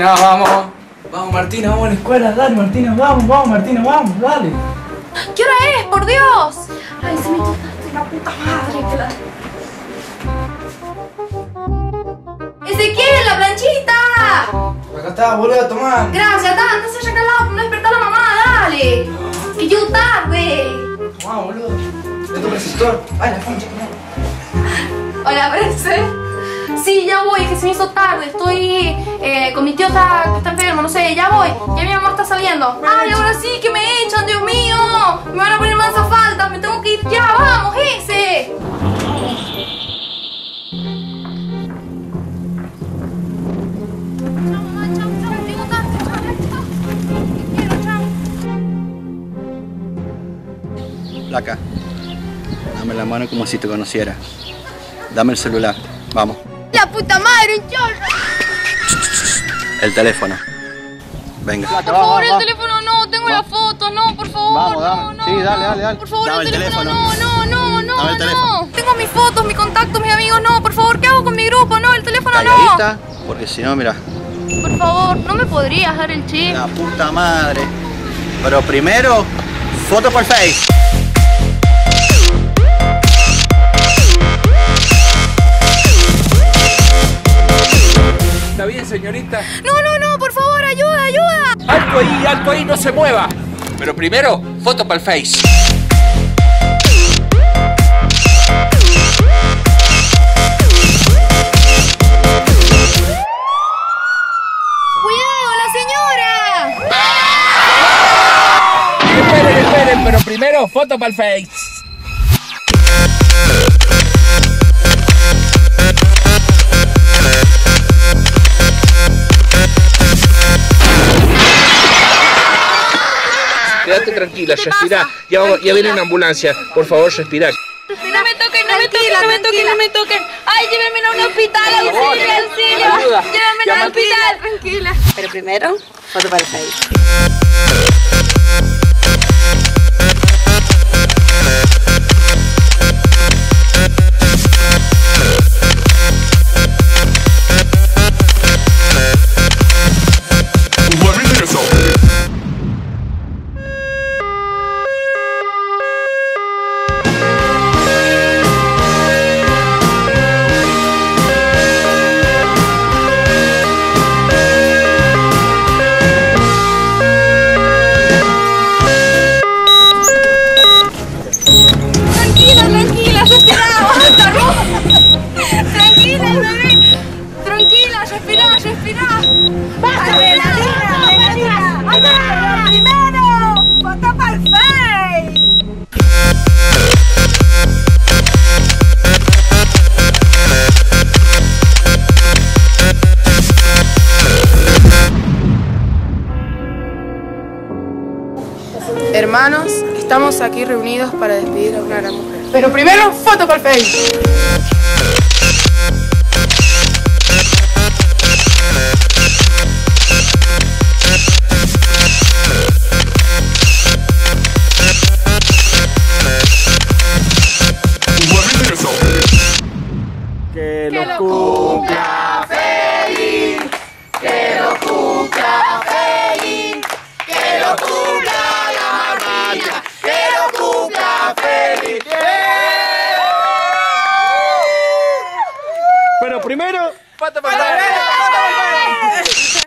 Martina, vamos. Vamos, Martina, vamos a la escuela. Dale, Martina, vamos, Martina, vamos, dale. ¿Qué hora es? ¡Por Dios! Ay, se me quitaste la puta madre que la... ¡Ezequiel, la planchita! Acá está, boludo, tomá. Gracias, Dan, no se haya calado, no despertá a la mamá, dale. Que llego tarde. Tomá, boludo. De tu resistor. Ay, la concha, no. Hola, Prense. Sí, ya voy, que se me hizo tarde. Estoy con mi tío que está enfermo, no sé, ya voy. Ya mi mamá está saliendo. Ay, ahora sí que me echan, Dios mío. Me van a poner más a falta, me tengo que ir ya, vamos, ese. Chao, mamá, chao, llego tarde, chao. Te quiero, chao. Flaca, dame la mano como si te conociera. Dame el celular, vamos. La puta madre, un chorro. El teléfono. Venga. Por favor, el teléfono no, tengo la foto, no, por favor. Vamos, dame. No, Sí, dale. Por favor, Dame el teléfono, no. Dame el teléfono. Tengo mis fotos, mis contactos, mis amigos, no, por favor, ¿qué hago con mi grupo? No, el teléfono Calladita, porque si no, mira. no. Por favor, ¿no me podrías dar el chip? La puta madre. Pero primero, foto por Face. ¿Está bien, señorita? No, por favor, ayuda. Alto ahí, no se mueva. Pero primero, foto para el Face. ¡Cuidado, la señora! Esperen, pero primero, foto para el Face. Quédate tranquila, respirá. Ya viene una ambulancia. Por favor, respirá. No me toquen. Ay, llévenme a un hospital, auxilio. Ayuda. Llévenme al hospital. Tranquila. Pero primero, foto para el Face. Tranquila, respira, basta, no. Tranquila, bebé. Tranquila, respira. Adrenalina. Pero primero, foto para el Face. Hermanos, estamos aquí reunidos para despedir a una gran mujer. Pero primero, foto para el Face. Que lo cumpla feliz. Que lo cumpla feliz. Que lo cumpla la marmita. Que lo cumpla feliz. Pero primero, foto para el Face.